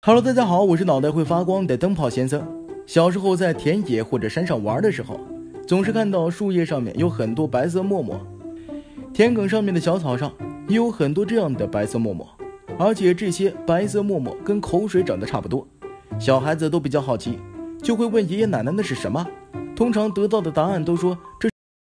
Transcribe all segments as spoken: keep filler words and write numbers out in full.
Hello， 大家好，我是脑袋会发光的灯泡先生。小时候在田野或者山上玩的时候，总是看到树叶上面有很多白色沫沫，田埂上面的小草上也有很多这样的白色沫沫，而且这些白色沫沫跟口水长得差不多。小孩子都比较好奇，就会问爷爷奶奶那是什么，通常得到的答案都说这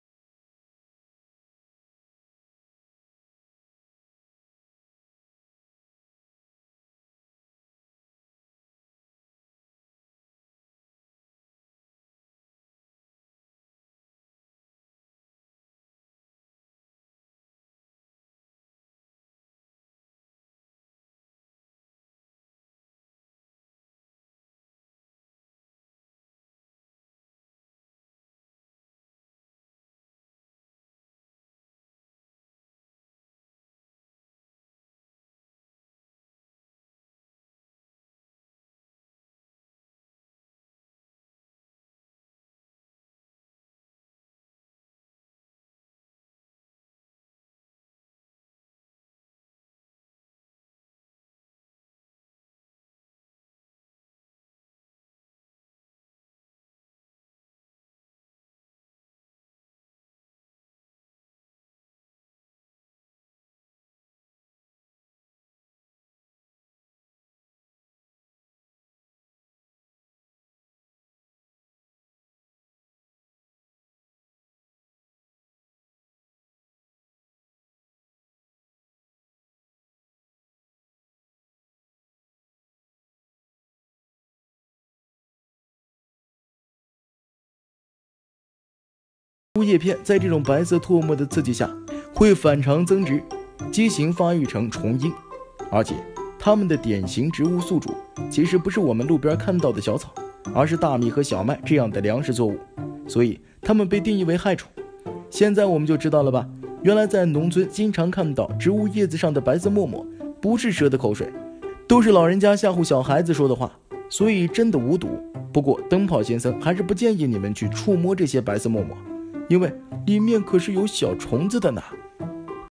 树叶片在这种白色唾沫的刺激下会反常增殖，畸形发育成虫鹰，而且它们的典型植物宿主其实不是我们路边看到的小草，而是大米和小麦这样的粮食作物，所以它们被定义为害虫。现在我们就知道了吧，原来在农村经常看到植物叶子上的白色沫沫不是蛇的口水，都是老人家吓唬小孩子说的话，所以真的无毒。不过灯泡先生还是不建议你们去触摸这些白色沫沫，因为里面可是有小虫子的呢。